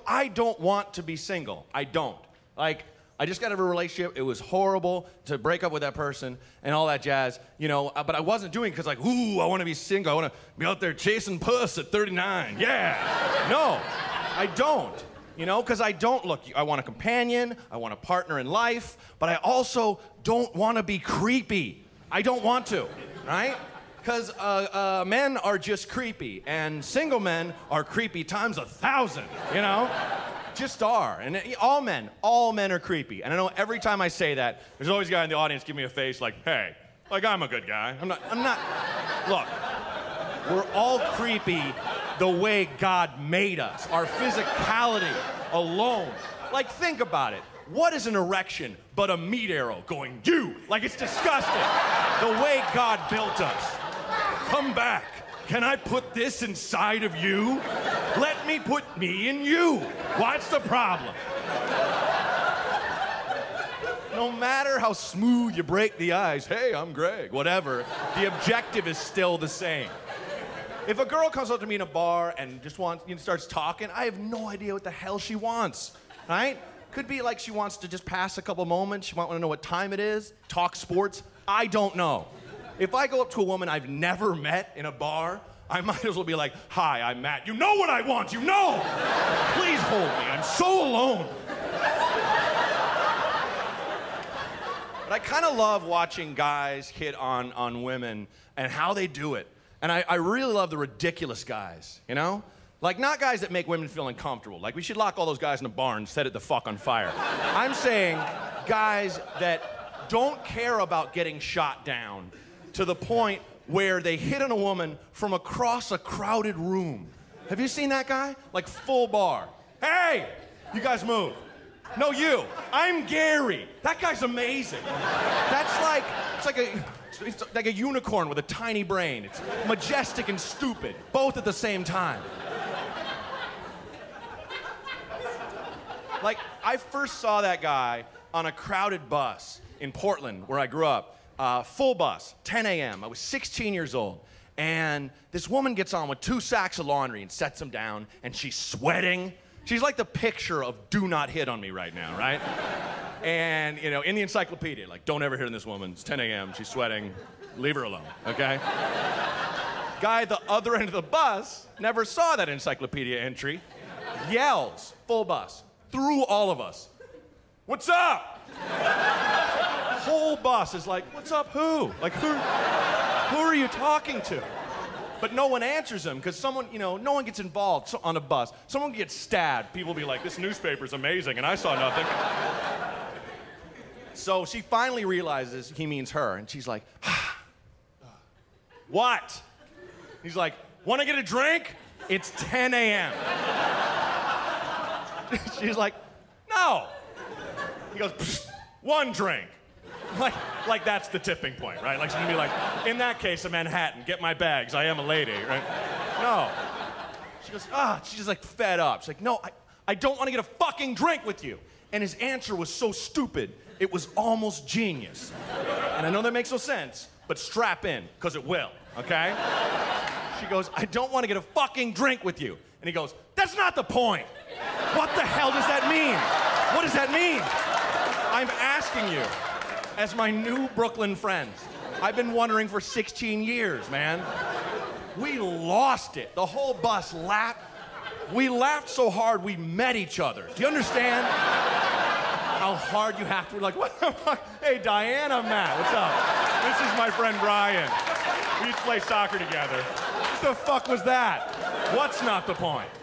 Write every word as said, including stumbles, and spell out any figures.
I don't want to be single. I don't. Like, I just got out of a relationship. It was horrible to break up with that person and all that jazz, you know, but I wasn't doing it because, like, ooh, I want to be single. I want to be out there chasing puss at thirty-nine. Yeah. No, I don't, you know, because I don't look. I want a companion. I want a partner in life, but I also don't want to be creepy. I don't want to, right? Because uh, uh, men are just creepy, and single men are creepy times a thousand, you know? Just are. And all men, all men are creepy. And I know every time I say that, there's always a guy in the audience giving me a face like, hey, like I'm a good guy. I'm not, I'm not. Look, we're all creepy the way God made us. Our physicality alone. Like, think about it. What is an erection but a meat arrow going, you? Like, it's disgusting. The way God built us. Come back. Can I put this inside of you? Let me put me in you. What's the problem? No matter how smooth you break the ice, hey, I'm Greg, whatever, the objective is still the same. If a girl comes up to me in a bar and just wants, you know, starts talking, I have no idea what the hell she wants, right? Could be like she wants to just pass a couple moments. She might want to know what time it is, talk sports. I don't know. If I go up to a woman I've never met in a bar, I might as well be like, hi, I'm Matt. You know what I want, you know! Please hold me, I'm so alone. But I kind of love watching guys hit on, on women and how they do it. And I, I really love the ridiculous guys, you know? Like, not guys that make women feel uncomfortable. Like, we should lock all those guys in a barn and set it the fuck on fire. I'm saying guys that don't care about getting shot down to the point where they hit on a woman from across a crowded room. Have you seen that guy? Like, full bar. Hey, you guys move. No, you. I'm Gary. That guy's amazing. That's like, it's like a, it's like a unicorn with a tiny brain. It's majestic and stupid, both at the same time. Like, I first saw that guy on a crowded bus in Portland, where I grew up. Uh, full bus, ten a m I was sixteen years old. And this woman gets on with two sacks of laundry and sets them down, and she's sweating. She's like the picture of do not hit on me right now, right? And, you know, in the encyclopedia, like, don't ever hit on this woman. It's ten a m, she's sweating. Leave her alone, okay? Guy at the other end of the bus never saw that encyclopedia entry. Yells, full bus, through all of us. What's up? Whole bus is like, what's up, who? Like, who, who are you talking to? But no one answers him, because someone, you know, no one gets involved on a bus. Someone gets stabbed. People be like, this newspaper's amazing, and I saw nothing. So she finally realizes he means her, and she's like, what? He's like, want to get a drink? It's ten a m She's like, no. He goes, psst, one drink. Like, like that's the tipping point, right? Like she's gonna be like, in that case, a Manhattan, get my bags, I am a lady, right? No. She goes, ah, she's just like fed up. She's like, no, I, I don't want to get a fucking drink with you. And his answer was so stupid, it was almost genius. And I know that makes no sense, but strap in, because it will, okay? She goes, I don't want to get a fucking drink with you. And he goes, that's not the point. What the hell does that mean? What does that mean? I'm asking you, as my new Brooklyn friends, I've been wondering for sixteen years, man. We lost it. The whole bus laughed. We laughed so hard we met each other. Do you understand how hard you have to be like, what the fuck? Hey, Diana, Matt, what's up? This is my friend Brian. We used to play soccer together. What the fuck was that? What's not the point?